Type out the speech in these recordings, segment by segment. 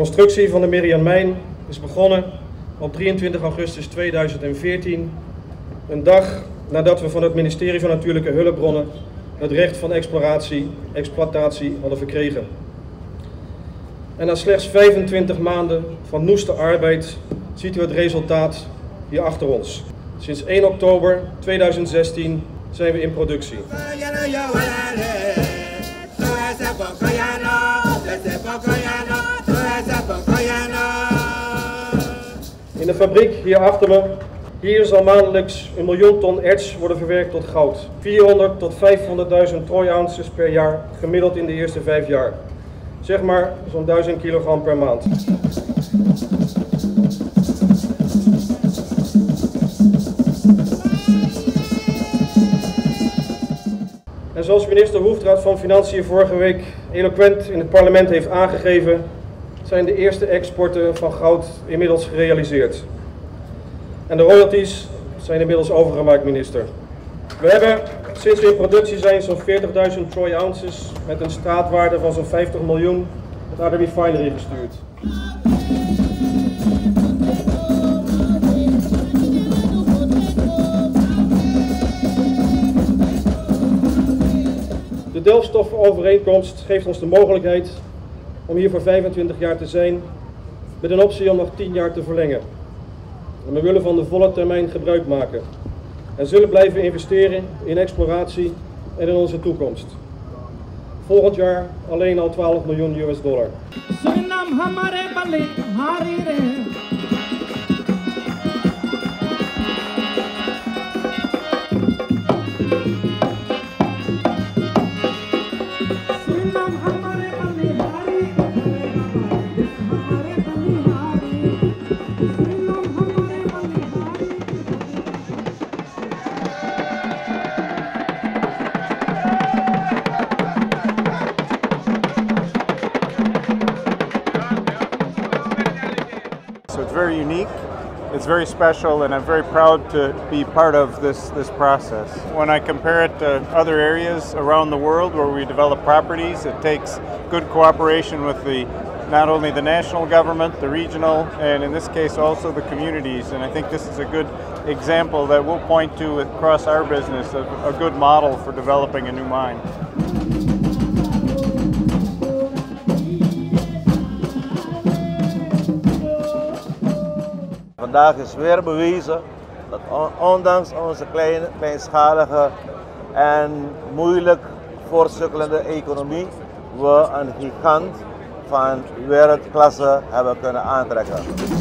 constructie van de Merian Mijn is begonnen op 23 augustus 2014, een dag nadat we van het ministerie van Natuurlijke Hulpbronnen het recht van exploitatie hadden verkregen. En na slechts 25 maanden van noeste arbeid ziet u het resultaat hier achter ons. Sinds 1 oktober 2016 zijn we in productie. In de fabriek hier achter me, hier zal maandelijks 1 miljoen ton erts worden verwerkt tot goud. 400 tot 500.000 troy-ounces per jaar, gemiddeld in de eerste 5 jaar. Zeg maar zo'n 1000 kilogram per maand. En zoals minister Hoefdraad van Financiën vorige week eloquent in het parlement heeft aangegeven, zijn de eerste exporten van goud inmiddels gerealiseerd. En de royalties zijn inmiddels overgemaakt, minister. We hebben sinds we in productie zijn zo'n 40.000 troy ounces met een straatwaarde van zo'n 50 miljoen naar de refinery gestuurd. De Delfstoffenovereenkomst geeft ons de mogelijkheid om hier voor 25 jaar te zijn, met een optie om nog 10 jaar te verlengen. En we willen van de volle termijn gebruik maken en zullen blijven investeren in exploratie en in onze toekomst. Volgend jaar alleen al 12 miljoen US dollar. So it's very unique, it's very special, and I'm very proud to be part of this process. When I compare it to other areas around the world where we develop properties, it takes good cooperation with not only the national government, the regional, and in this case also the communities. And I think this is a good example that we'll point to across our business, a good model for developing a new mine. Vandaag is weer bewezen dat ondanks onze kleinschalige en moeilijk voortsukkelende economie we een gigant van wereldklasse hebben kunnen aantrekken.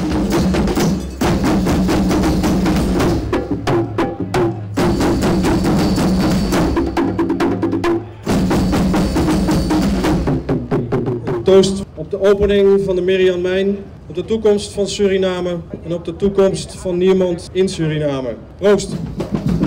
Toost op de opening van de Merian Mijn, op de toekomst van Suriname en op de toekomst van Niemand in Suriname. Proost!